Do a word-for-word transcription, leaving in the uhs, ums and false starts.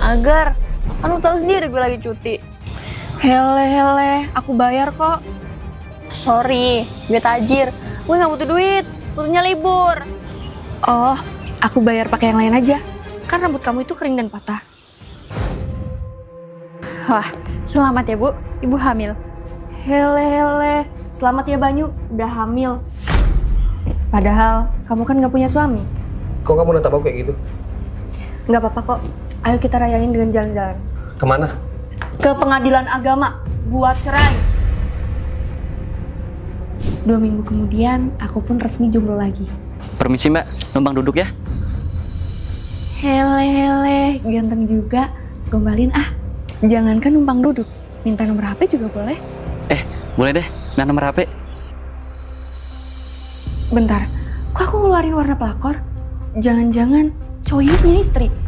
Agar, kan lu tahu sendiri gue lagi cuti. Hele hele, aku bayar kok. Sorry, gue tajir. Gue nggak butuh duit, butuhnya libur. Oh, aku bayar pakai yang lain aja. Kan rambut kamu itu kering dan patah. Wah, selamat ya Bu, Ibu hamil. Hele hele, selamat ya Banyu, udah hamil. Padahal kamu kan nggak punya suami. Kok kamu natap aku kayak gitu? Nggak apa-apa kok. Ayo kita rayain dengan jalan-jalan. Kemana? Ke pengadilan agama buat cerai. Dua minggu kemudian aku pun resmi jomblo lagi. Permisi Mbak, numpang duduk ya. Hele hele, ganteng juga. Gombalin ah. Jangankan numpang duduk, minta nomor H P juga boleh. Eh, boleh deh, nah nomor H P. Bentar, kok aku ngeluarin warna pelakor? Jangan-jangan cowok ini punya istri.